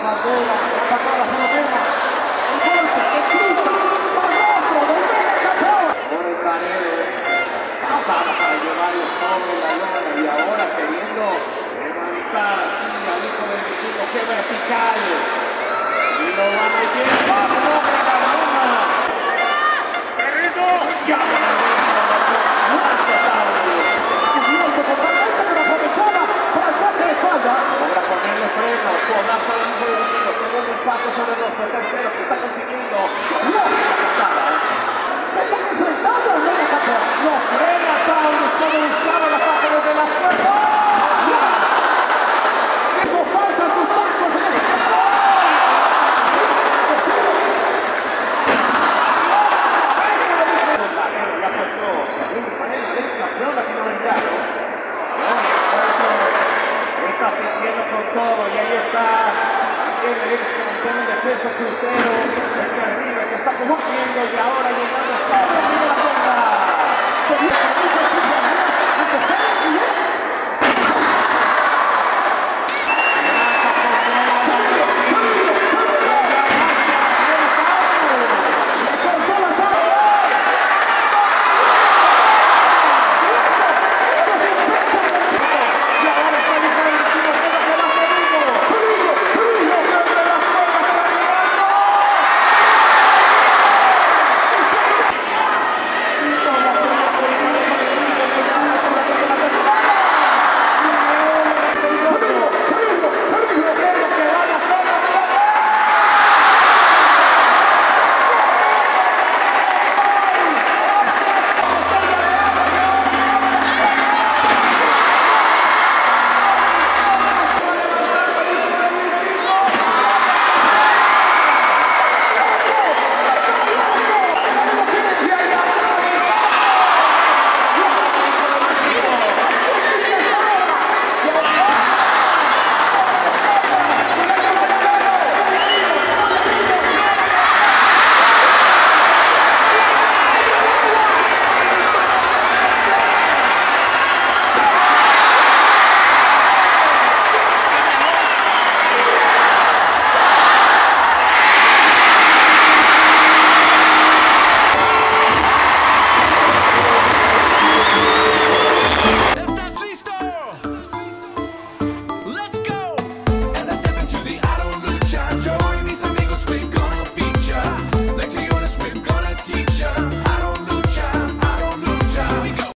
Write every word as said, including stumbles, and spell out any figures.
bandera, la patada fenomena, el golpe que cruza, Barroso, volviendo campeón. Ahora el Canelo, patada para llevarlo sobre la lona y ahora queriendo levantar así al hijo del equipo, que vertical. Y lo va a meter para sobre la lona. ¡Perrito! ¡Ya! Logra ponerle freno, codazo al hijo del equipo, segundo impacto sobre el rostro, tercero que está consiguiendo. ¡No! ¡Se están enfrentando al medio campeón! ¡Lo frena Taurus como buscaba la pata desde las puertas! ¡Eso salsa sus tacos en el campeón! Ya puesto un panel de campeón latinoamericano. Está sintiendo con todo y ahí está también el ex campeón de peso crucero, el de arriba que está compitiendo y ahora llegando hasta la primera ronda. Se viene con mucho tiempo,